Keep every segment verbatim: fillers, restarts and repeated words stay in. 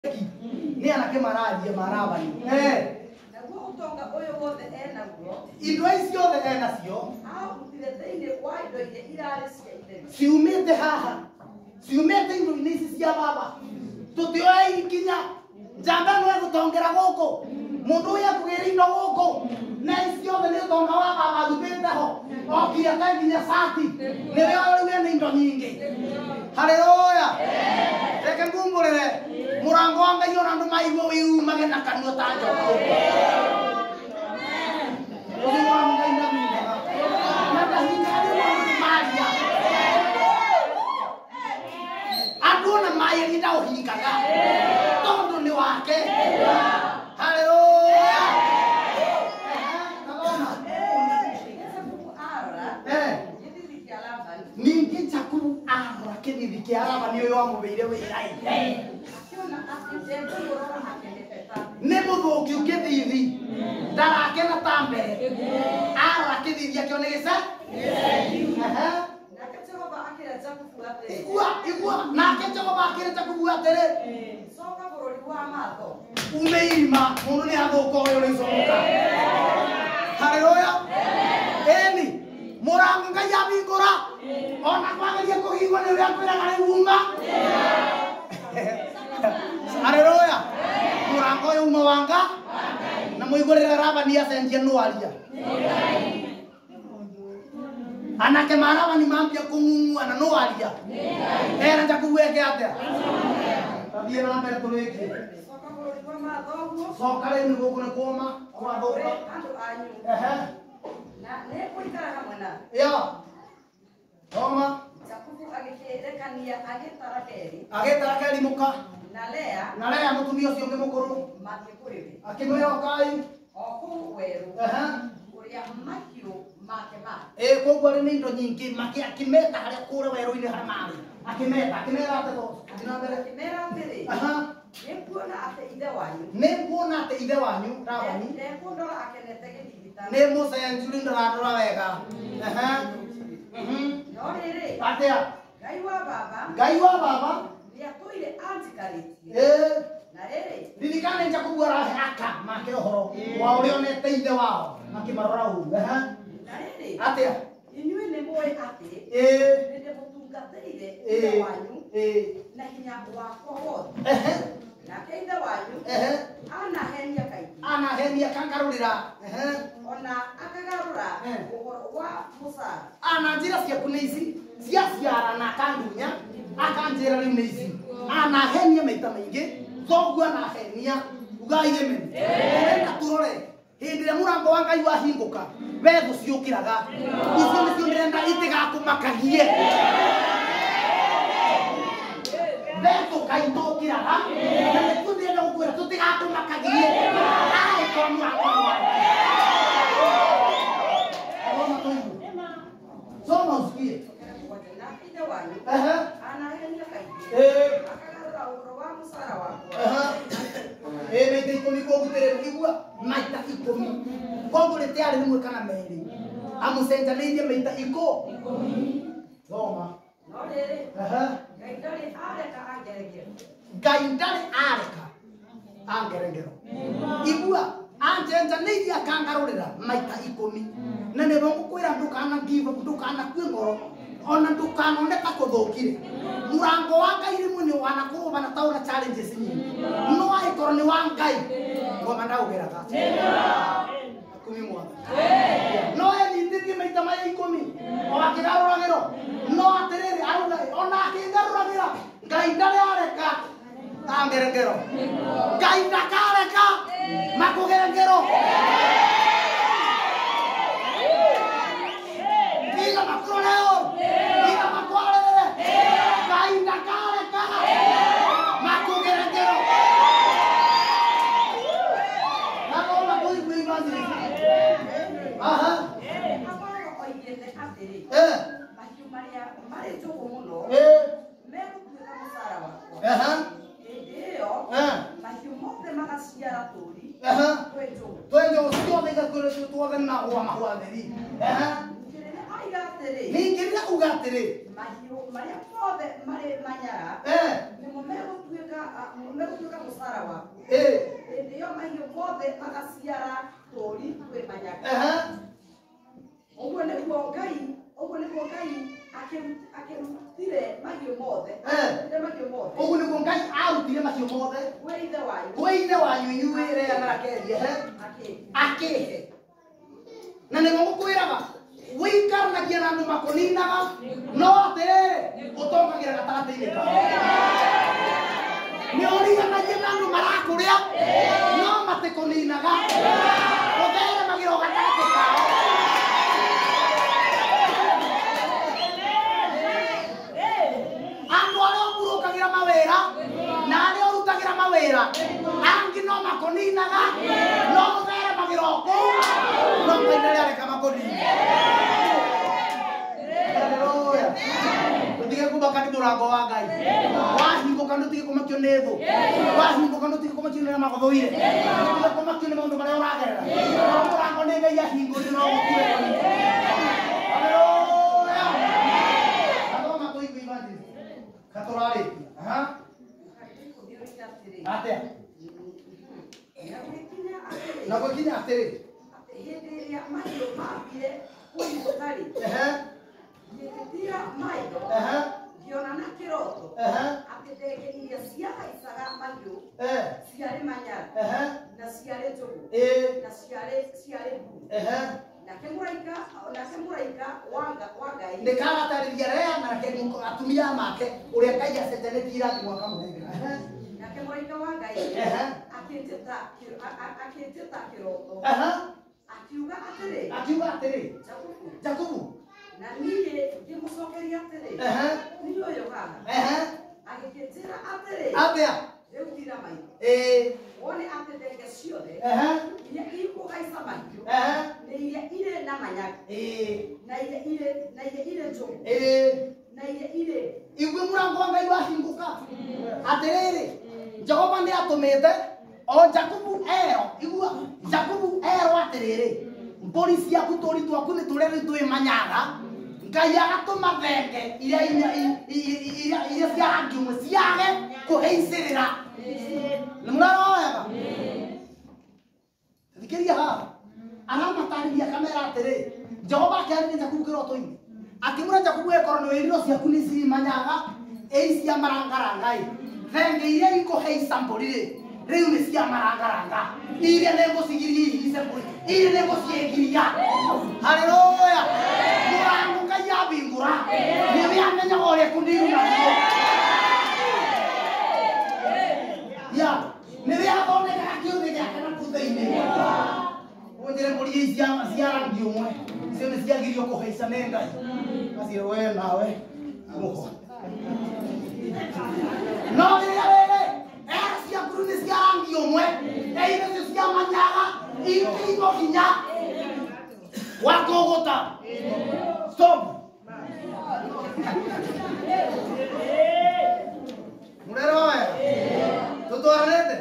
ni anake marathia marabani eh naguo utonga uyu wothe ena guo indo icio othe ena cio aurutire thiini wa indo iria irarĩ cia ithe ciumĩte haha ciumĩte indo-inĩ ici cia baba tutioe ikinya njamba no egũtongera gũkũ mũndũ ũyũ ekũgĩra indo gũkũ na icio othe nĩ ũtonga wa baba arutĩte ho okire akanginya sati nĩrĩo rĩu ena indo nyingĩ haleluya reke ngumbũrĩre mũrango wa Ngai ona andũ maigua wiumage na kanua ta njoka andũ na maĩri ndaũhingaga tondũ nĩ wake haleluya ningĩ Jakubu ara kĩnithi kĩa Labani ũyũ wamũbeire wĩra-ĩ nĩ mũthũki ũkĩthithi ndarakena ta mbere ara kĩthithi akĩo nĩ gĩce igua igua nake Jehova akĩre Jakubu atĩrĩ coka bũrũri wa matho ume irima mũndũ nĩ athũka ũyũ nĩ icoka haleluya eni mũrango Ngai abingũra ona kwageria kũhingwo nĩ ũrĩa kwĩraga rĩu uma haleluya mũrango ũyũ uma wanga na mũihũrĩre Labani acenjie nũaria anake ma Labani mambia kũng'ung'uana nũaria era Jakubu eke atĩa tathiĩ na mbere tũrĩkie coka bũrũri wa matho guo coka rĩu nĩ gũkũ nĩ kũũma kwathũka andũ anyu ehe na nĩ kũikara hamwe na ya thoma Jakubu agĩkĩrekania agĩtara Keri agĩtara Keri mũka na Lea na Lea mũtumia ũcio ũngĩ mũkũrũ mathiĩ kũrĩ we akĩmwĩra ũkai o kũu werũ ehe ũrĩa mahiũ make marĩ ĩ kũguo arĩ nĩ indo nyingĩ akĩmeta harĩa kũrĩa werũ-inĩ harĩa marĩ akĩmeta akĩmera atĩ athiĩ na mbere akĩmera atĩrĩ aha nĩkuona atĩ ithe wanyu nĩ nguona atĩ ithe wanyu Labani ndekũndora akenete gĩthigitani nĩ mũcenju nĩ ndorandora wega ehe no rĩrĩ atĩa Ngai wa baba Ngai wa baba nĩatũire anjikarĩtie ĩ na rĩrĩ ririkane Jakubu arahe aka make ũhoro wa ũrĩa onete ithe wao makĩmarora ũguo ehe na rĩrĩ atĩa inyuĩ nĩ mũĩ atĩ ĩ nĩndĩmũtungatĩire ĩ ithe wanyu ĩ na hinya wakwa wothe ehe nake ithe wanyu ehe anahenia kaingĩ anahenia akangarũrĩra ehe ona akagarũra Eh. ũhoro wa mũcara ana njĩra ciaku nĩ ici cia ciara na akandunya akanjĩra rĩu nĩ ici anahenia maita maingĩ thoguo anahenia ugai amen ũrenda tũrore hĩndĩ ĩrĩa mũrango wa Ngai wahingũka we thũ ciũkĩraga icio nĩcio ndĩrenda itigakũmakagie Beto kaitũkĩraga na nĩtuo ndĩrenda gũkwĩra tũtigakũmakagie angĩkorwo mũrango soma usikie nake ithe wanyu ehe anahenia kaingĩ eh akagarũra ũhoro wa mũcara wakwa aha eh maita ikũmi kũguo tũrĩigua maita ikũmi kũguo rĩtiarĩ rĩmwe kana merĩ amũcenjanĩirie maita ikũmi thoma no rĩrĩ aha Ngai ndarĩ areka angerekere Ngai ndarĩ areka angerengero igua ancenjanĩirie akangarũrĩra maita ikũmi na nĩguo ngũkwĩra ndũkana give up ndũkanakue ngoro ona ndũkanoneka kũthũkire mũrango wa Ngai rĩmwe nĩ wanakũrũbana ta ũna challenges nyingĩ no angĩkorwo nĩ wa Ngai ngoma ndaũgeraga ikũmi mwana no enyitĩtie maita maya ikũmi o akĩgarũragĩrwo no atĩrĩrĩ arauga ona akĩngarũragĩra Ngai ndarĩ areka angerengero Ngai ndakareka makũgerengero Diga makuroleo diga makuarere Ngai ndakareka makũgerengero nagoma kũiguimani aha akoragwo oigĩte atĩrĩ eh mahiũ marĩa marĩ njũgũ mũno eh megũtuĩka mũcara wakwa aha hĩndĩ ĩyo eh mahiũ mothe magaciara tũri aha twĩ njũgũ twende usione igakũrĩ tuothe na hwa mahwa theri aha ningĩ aiga atĩrĩ ningĩ rĩrĩa uga atĩrĩ mahiũ marĩa mothe marĩ manyara eh nĩ Eh. Aha. Ogwo niguo Ngai, ogwo niguo Ngai akirutire mahiũ mothe. Mahiũ mothe. Ogwo niguo Ngai arutire mahiũ mothe. Kwĩ ithe wanyu. Kwĩ ithe wanyu inyuĩ Lea na Rakeli. Akĩhe. Na nĩguo ngũkwĩraga wĩikaranagia na andũ makũninaga no atĩrĩrĩ ũtongagĩra gatagatĩ-inĩ kao. Nĩ ũriganagia na andũ marakũrĩa no matĩkũninaga ũtheremagĩra gatagatĩ kao. Andũ arĩa ũmurũkagĩra mawĩra na arĩa ũrutagĩra mawĩra angĩ no makũninaga no ũtheremagĩra o kũu no Ngai ndarĩareka makũnine. Haleluya. Utige kubaka ni mũrango wa Ngai. Wahingũka ndutige kũmakio nĩ thũ. Wahingũka ndutige kũmakio nĩ magothũire. Ndutige kũmakio nĩ maũndũ marĩa ũragerera. Mũrango nĩ Ngai ahingũrire no gũkue. Haleluya. Athoma tũigua evangelist. Katũrarĩkia. Aha. Atea. Na gũkinya atĩrĩ. Hĩndĩ ĩrĩa mahiũ mambire kũiyũkarĩ. Ngĩthiĩra maitho. Ngĩona na kĩroto. Atĩ ndege iria ciahaicaga mahiũ ciarĩ manyara na ciarĩ njũgũ na ciarĩ mbuu. Nake mũraika nake mũraika wa Ngai nĩkagatarĩria Lea na Rakeli atumia make ũrĩa Ngai acenjanĩtie irathimo akamũnengera. Nake mũraika wa Ngai akĩnjĩta akĩnjĩta kĩroto. Akiuga atĩrĩ. Akiuga atĩrĩ. Jakubu. Na niĩ ngĩmũcokeria atĩrĩ. Nĩ ũyũ haha. Agĩkĩnjĩra atĩrĩ. Atĩa. Rĩu tira maitho. Ĩĩ. Wone atĩ ndege ciothe iria ikũhaica mahiũ nĩ iria irĩ na manyaga na iria irĩ na iria irĩ njũgũ na iria irĩ. Igwe mũrango wa Ngai wahingũka atĩrĩrĩ Jehova nĩ atũmĩte o Jakubu ero igua Jakubu ero atĩrĩrĩ mbũri ciaku tũri twaku nĩ tũrĩa rĩu twĩ manyaga Ngai agatũma thenge iria iria cia rangi ũmwe ciage kũheicĩrĩra. Nĩ mũraroyaga thikĩria haha aramatarĩria kamera atĩrĩ Jehova akĩarĩria Jakubu kĩroto-inĩ akĩmwĩra Jakubu ĩkorwo nĩ wĩriro ciaku nĩ ciri manyaga ĩ cia marangaranga ĩ thenge iria ikũheica mbũri rĩu nĩ cia marangaranga iria nĩ ngũcigiria ihice mbũri iria nĩ ngũciĩgiria. Haleluya. Mũrango Ngai abingũra nĩwe amenyaga ũrĩa kũniru naguo. Ya nĩwe athondekaga kĩũthĩ gĩake na kũu thĩinĩ. Ũnjĩre mbũri ici cia rangi ũmwe icio nĩ ciagirio kũhaica nĩ Ngai. Acio we nawe mũho. No rĩrĩa rĩrĩ era ciaku nĩ cia rangi ũmwe eire cio cia manyaga ikigo hinya wa kũgũta. Stop. Mũreroe tũtwaranĩte.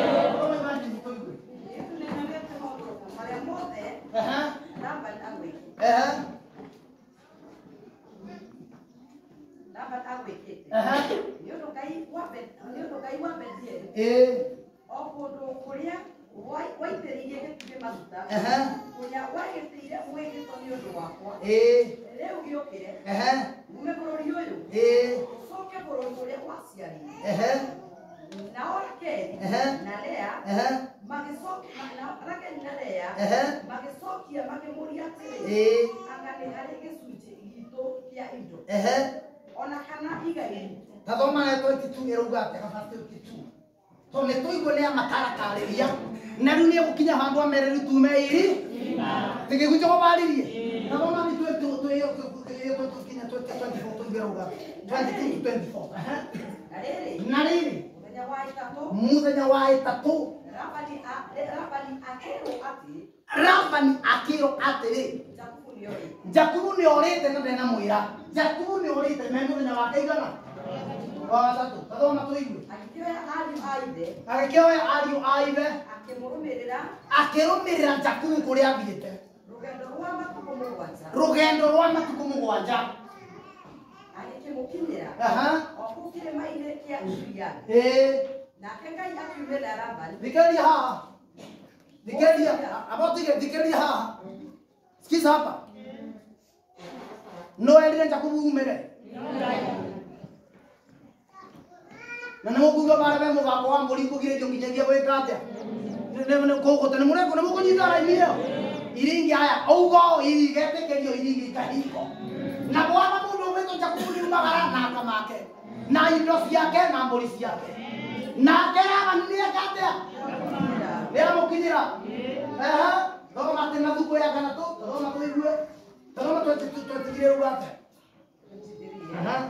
Waitĩrĩirie gĩtugĩ maguta kũrĩa wagĩtĩire mwĩhĩtwo nĩ ũndũ wakwa rĩu gĩũkĩre ume bũrũri ũyũ ũcoke bũrũri ũrĩa waciarire. Nao Rakeli na Lea Rakeli na Lea magĩcokia makĩmũria atĩrĩ anga nĩ harĩ gĩcunjĩ gitũ kĩa indo ona kana igai. Tathoma na twenty-two ĩrauga atĩa gaba twenty-two to nĩ tũigua nĩ amatatarĩria na rĩu nĩ egũkinya handũ amere rĩu tume ĩrĩ tĩgĩgũ Jehova arĩrie. Tathoma nĩ twenty-four tũigĩrauga twenty-two twenty-four na rĩrĩ mũthenya wa ĩtatũ Labani akĩrwo atĩrĩ Jakubu nĩ orĩte na ndenamwĩra Jakubu nĩ orĩte me mũthenya wa kaigana wa gatatũ. Tathoma tũigue. Agĩkĩoya ariũ a ithe akĩrũmĩrĩra Jakubu kũrĩa athiĩte rũgendo rwa matukũ mũgwanja akimukinyira aha okukire maire kia uria eh nake ngai akiumĩra Labani dikeria haha dikeria abotige dikeria haha sikiza hapa no endire Jakubu umere na nemo kuga bara be mo gako wa mburi kugire jo nginyagia gwika atia ne ne ko ko tene mureko ne mo kunyita ra imio iringi aya ougo irigete kerio iringi kahiko na bwana mundu wetu Jakubu ni magara na kamake na indo ciake na mburi ciake na kera banne katia nera mukinyira eh ndo mate na thuko ya kana to ndo mate igue ndo mate tu tu tu dire uate aha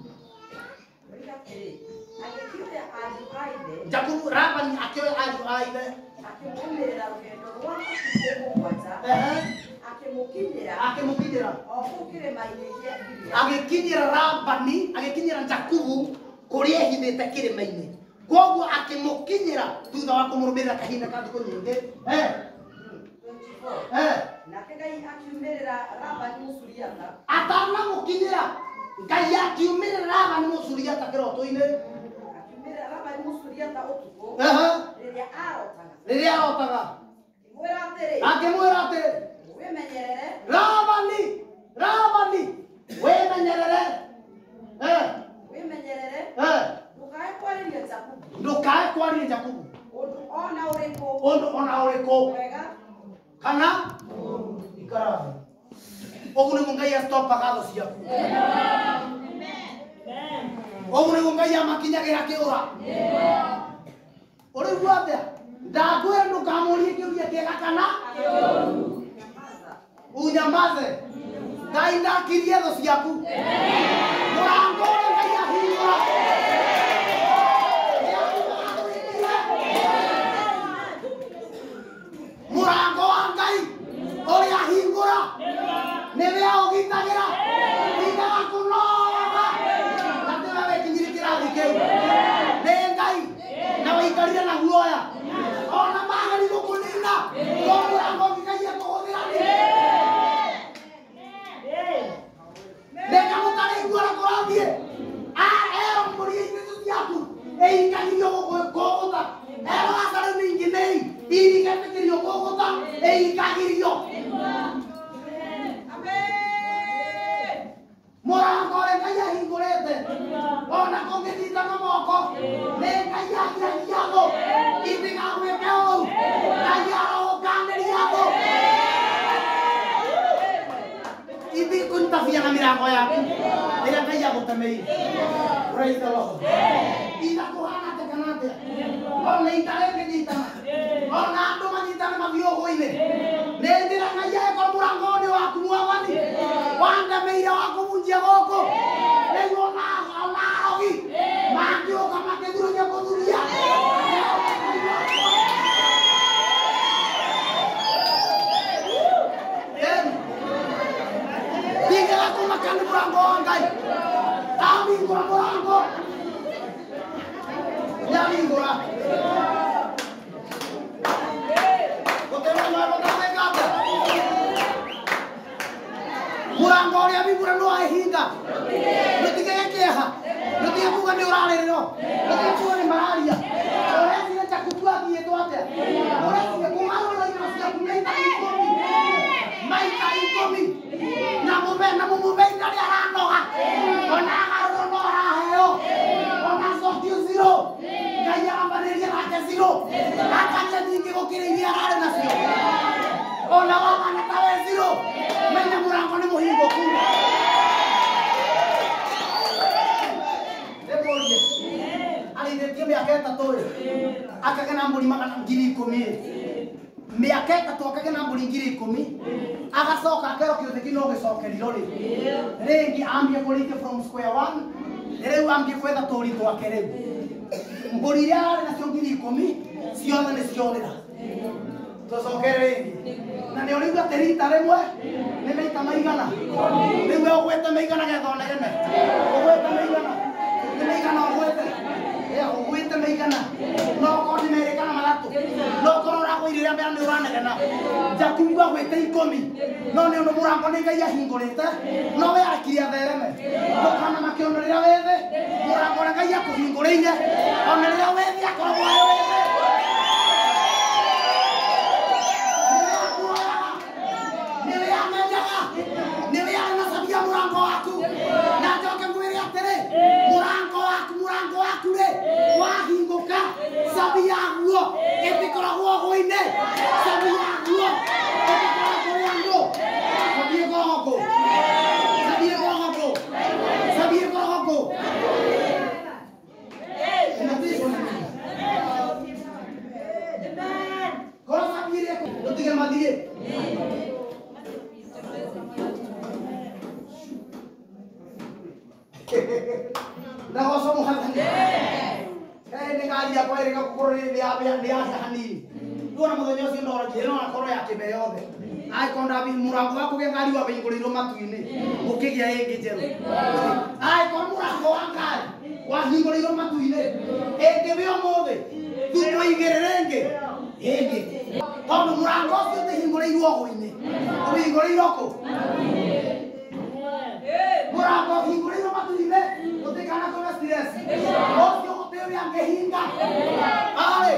Jakubu Labani akiwa aju aile akimukinyira rugendo rwa kumugwata akimukinyira akimukinyira okukire maire kia uria agikinyira Labani agikinyira Jakubu kuria hithite kirima-ini koguo akimukinyira thutha wa kumurumira kahinda ka thiku nyingi eh eh nake ngai akiumĩrĩra Labani mũsuriata atana mukinyira ngai akiumĩrĩra Labani mũsuriata kiroto-ini akiumĩrĩra Labani mũsuriata ũtukũ eh rĩrĩa arotaga riria arotaga akĩmwĩra atĩrĩ akimwira atĩrĩ wĩmenyerere Labani Labani wĩmenyerere eh wĩmenyerere eh ndũkae kwarĩria Jakubu ndukae kwarĩria Jakubu ũndũ ona ũrĩkũ undu ona ũrĩkũ wega kana ikara ogu nĩguo Ngai astopaga thũ ciaku ogu nĩguo Ngai amakinyagira kĩũra ũrĩguo atĩa ndakwĩra ndũkamũrie kĩũria kĩega kana unyamaze Ngai ndakirie thũ ciaku mũrango ũrĩa Ngai ahingũra murango wa Ngai uria hingura niwe ugitagira thina waku noga ati wewe kinyiri kirathi kiu ni Ngai na waikarire na guoya ona magari gukunina no murango ngigaia kuhuthira ndeka mutari igura kurathie a ero mburi-ini ciaku eikagirio gukuguta ero asare ningi nei irigetekerio kuguta eikagirio murango ri Ngai ahingurite ona kungithita na moko ni Ngai agiragia thu itigagwike uu Ngai arogukanĩria thu ithikuntafia na mirango yaku ĩrĩa Ngai agũtemeire praise the Lord itakuhana atĩa kana atĩa ona itarĩngĩnyitana ona andũ manyitane mathiũgũ-inĩ nĩ njĩra Ngai agĩkorwo mũrango-inĩ waku mwathani wandemeire wa kũmunjia gũkũ nĩguo ona arogi mangĩũka makĩthururia kũthuria ndigĩra kũmaka nĩ mũrango wa Ngai ahingũra mũrango nĩahingũra murango uria mihura no ahinga ndutige kieha ndutige kuga ni urarĩrĩrwo ndutige kuga ni mararia ũrethire Jakubu athiĩtwo atĩa ũrethire kugarũra indo ciaku maita ikũmi maita ikũmi na mũmena mũmũmeina rĩ aranoga ona agarũrwo no araheo ona cokio zero Ngai arambanĩria nake zero akanya nyingĩ gũkĩra iria ararĩ nacio ona wamana tawe zero menya mũrango nĩ mũhingũku ndĩmũrie arĩithĩtie mĩaka ĩtatũ ĩ akagena mbũri magana ngiri ikũmi ĩ mĩaka ĩtatũ akagena mbũri ngiri ikũmi agacoka akero kĩũthĩ kĩu no gĩcokeriro rĩ rĩngĩ ambie kũrĩithia from square one rĩu ambie kwetha tũri twake rĩu mbũri iria ararĩ nacio ngiri ikũmi ciothe nĩ ciorĩra tũcokere rĩngĩ na nĩ ũrĩigua atĩ rita rĩmwe nĩ maita maigana rĩu we ũgwĩte maigana getha ũnegene ũgwĩte maigana nĩ maigana ũgwĩte ũgwĩte maigana no okorwo nĩ merĩ kana matatũ no okorwo ũragũire ria mbere ni uranegena njakuga gwite ikomi no ni undu murango ni ngai ahingurite no we akiria thereme ndukana makionereria wethe murango na ngai akuhinguriire onereria wethe akoragwo ayo wethe niwe amenyaga niwe anasabia murango waku na njoke mwire atiri murango waku murango waku ri wahinguka sabia guo itikoragwo guine sabia guo itikoragwo yandu sabia gogo sabia gogo sabia gogo kora sabia ko utige madie na goso muhammad eh ni kali ya kwa ile kokoro ni ya ni ya hanini ndona muthenya ucio ndora kiro na koro ya kibe yothe ai konda bi murango wako ke ngari wa binguliro matuini ukigia ingi jeru ai kon murango wa ngari wa binguliro matuini enge bi omothe thuko igererenge enge kono murango ucio te hinguliro guini ubinguliro ko murango hinguliro matuini utikana ko stress ocio guteo yange hinga ale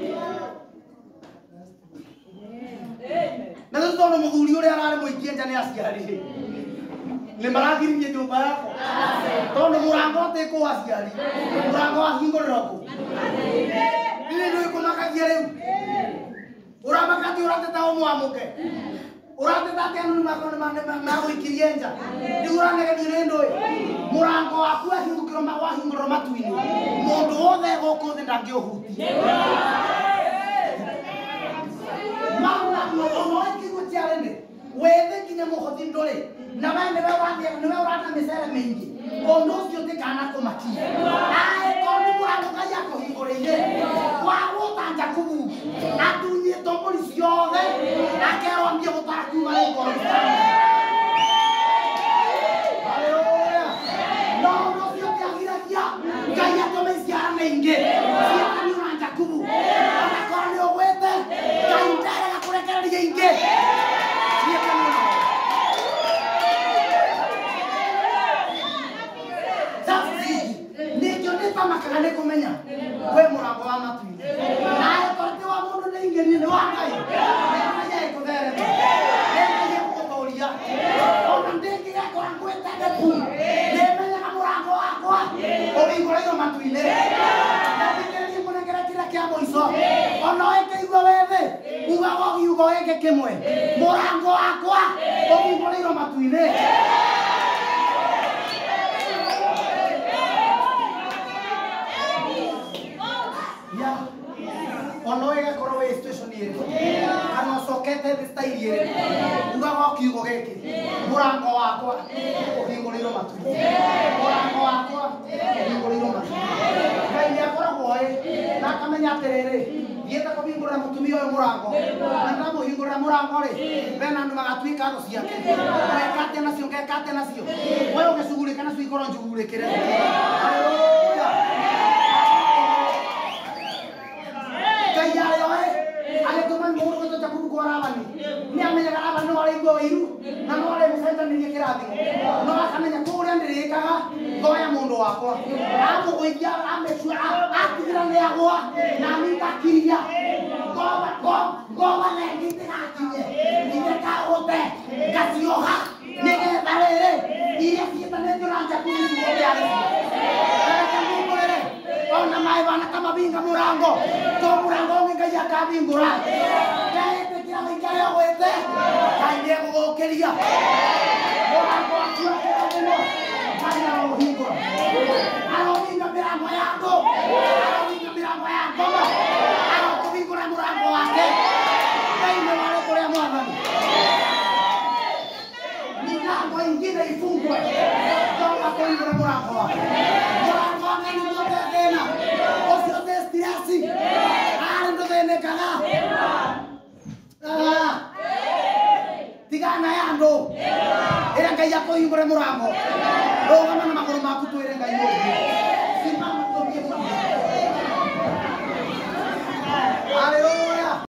na ndio ndo muthuri uria arari muikie nja ni aciari ni maragiririe nyumba yako tondu murango te ko aciari murango ahingurira ku ni ndio ikumakagia riu uramakati urateta umwamuke urateta tenu makoni mane maguikirie nja ni uranegethio ni ndui murango waku ahingukiro magwahingurira matuini mundu wothe guku thi ndangiohutia mauna no ikigo tiarene wethe kinya muhoti ndore na bande ba wande no urata mesera mingi ondo cio te kana komaki ae kondi murango kaya ko hingoreire kwa gutanja kubu atunye tombori ciothe akero ambie gutara kuma iko haleluya no no cio te agiragia kaya to mesiara mingi cia ni uranja kubu ana koni ogwete kai ndara gakurekereria ingi cia kana makaga ni kumenya we murango wa matuini nae korte wa mundu ni ingeni ni wa ngai ngai ikuthere ngai ikutoria ona ndingi gakora ngwete gepu nemenya murango wakwa ubingurairo matuini na ndikeri munengera kira kia muico ona wekeigua wethe uga gogiugo eke kimwe murango wakwa ubingurairo matuini ono ega koro we station ire kana sokete style ire uga wa kiugo geke murango wakwa ubinguriro matu murango wakwa ubinguriro matu ngai yakora goe na kamenya terere yeta ko bingurira mutumi oyo murango na ndamo hingurira murango ri bena ndu magatwika ndo ciake wekate nacio ngekate nacio wewe ugesugurika nacio ikoro njugurikire haleluya yale oe ale toman muru ko ta ku ko arabani ni amenya arabani no ale go iru na no ale musenta ni kirathi no akamenya ko uri ndire kaga goya mundu wakwa amu goikia amechua akigira ne agwa na mitakiria goba go goba ne ngitirakinye ngiteka ote gasioha nege barere ile fieta ne duranja ku ni go yale ona mai bana kama binga murango to murango ngai akabingura kaete kira ngai yoete kainde gugokeria murango akua kero kai na rohingura aro binga mirango yako aro binga mirango yako aro kubingura murango wake kai na wale kule mwathani milango ingine ifungwe toka kuingura murango wake murango ngani zote tena osio destirasi ale ndo tene kaga ah tigana yando era ngai yako ingure murango roga mana makoro maku tu era ngai